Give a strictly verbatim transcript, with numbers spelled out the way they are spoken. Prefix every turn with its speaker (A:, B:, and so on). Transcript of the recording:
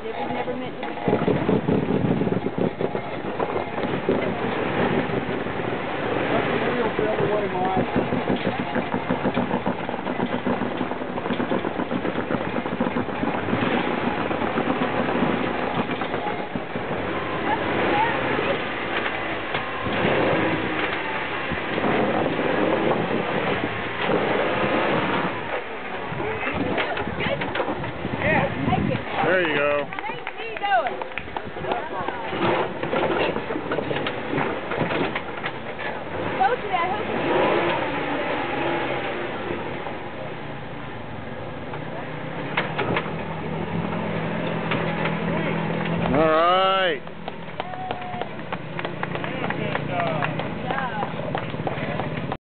A: It was never meant to be.
B: The other way, Mike.